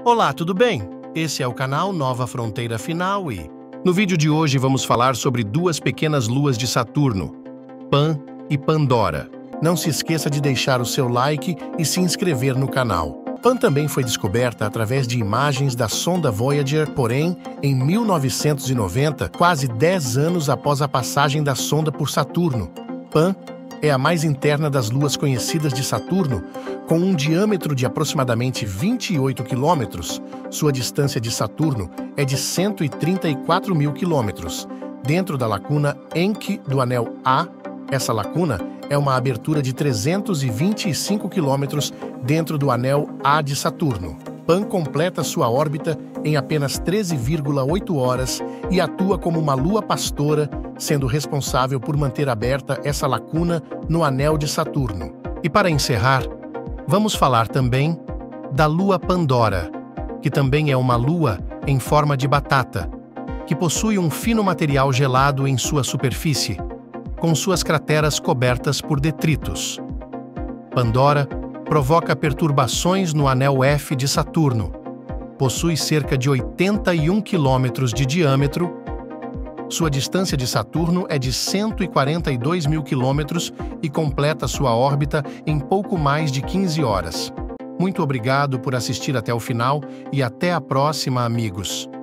Olá, tudo bem? Esse é o canal Nova Fronteira Final e, no vídeo de hoje, vamos falar sobre duas pequenas luas de Saturno, Pan e Pandora. Não se esqueça de deixar o seu like e se inscrever no canal. Pan também foi descoberta através de imagens da sonda Voyager, porém, em 1990, quase 10 anos após a passagem da sonda por Saturno. Pan é a mais interna das luas conhecidas de Saturno, com um diâmetro de aproximadamente 28 quilômetros. Sua distância de Saturno é de 134 mil quilômetros. Dentro da lacuna Encke do anel A, essa lacuna é uma abertura de 325 quilômetros dentro do anel A de Saturno. Pan completa sua órbita em apenas 13,8 horas e atua como uma lua pastora, sendo responsável por manter aberta essa lacuna no anel de Saturno. E para encerrar, vamos falar também da lua Pandora, que também é uma lua em forma de batata, que possui um fino material gelado em sua superfície, com suas crateras cobertas por detritos. Pandora provoca perturbações no anel F de Saturno. Possui cerca de 81 quilômetros de diâmetro. Sua distância de Saturno é de 142 mil quilômetros e completa sua órbita em pouco mais de 15 horas. Muito obrigado por assistir até o final e até a próxima, amigos!